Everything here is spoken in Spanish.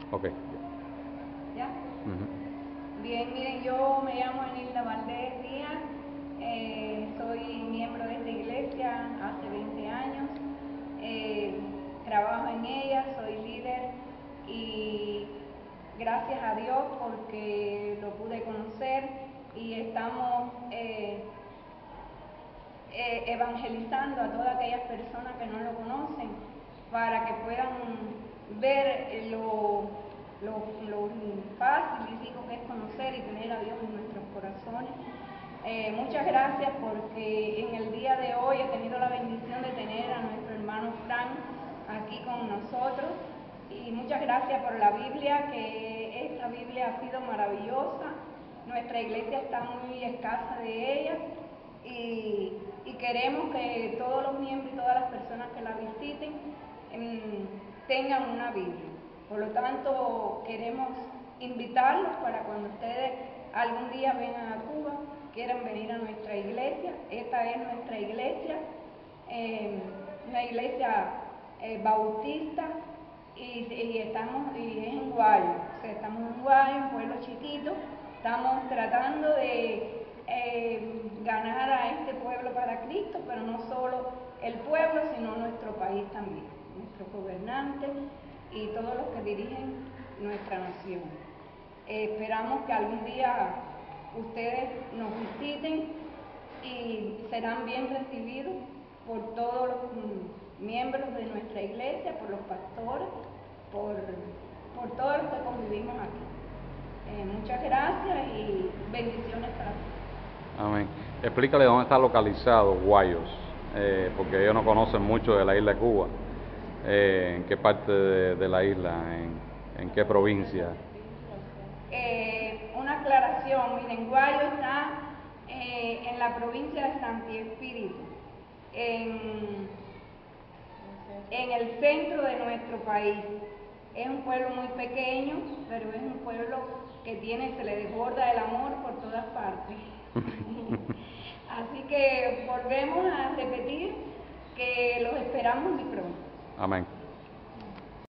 Ok. ¿Ya? Bien, miren, yo me llamo Enilda Valdés Díaz, soy miembro de esta iglesia hace 20 años, trabajo en ella, soy líder y gracias a Dios porque lo pude conocer y estamos evangelizando a todas aquellas personas que no lo conocen para que puedan ver lo fácil y rico que es conocer y tener a Dios en nuestros corazones. Muchas gracias porque en el día de hoy he tenido la bendición de tener a nuestro hermano Frank aquí con nosotros y muchas gracias por la Biblia, que esta Biblia ha sido maravillosa. Nuestra iglesia está muy escasa de ella y queremos que todos los miembros y todas las personas que la visiten tengan una Biblia. Por lo tanto, queremos invitarlos para cuando ustedes algún día vengan a Cuba, quieran venir a nuestra iglesia. Esta es nuestra iglesia, una iglesia bautista y es en Guayo. O sea, estamos en Guayo, un pueblo chiquito. Estamos tratando de ganar a este pueblo para Cristo, pero no solo el pueblo, sino nuestro país también, nuestros gobernantes y todos los que dirigen nuestra nación. Esperamos que algún día ustedes nos visiten y serán bien recibidos por todos los miembros de nuestra iglesia, por los pastores, por todos los que convivimos aquí. Muchas gracias y bendiciones para todos. Amén. Explícale dónde está localizado Guayos, porque ellos no conocen mucho de la isla de Cuba. ¿En qué parte de la isla? ¿En qué provincia? Una aclaración, miren, Guayo está en la provincia de Santi Espíritu, en el centro de nuestro país. Es un pueblo muy pequeño, pero es un pueblo que se le desborda el amor por todas partes. Así que volvemos a repetir que los esperamos muy pronto. Amén.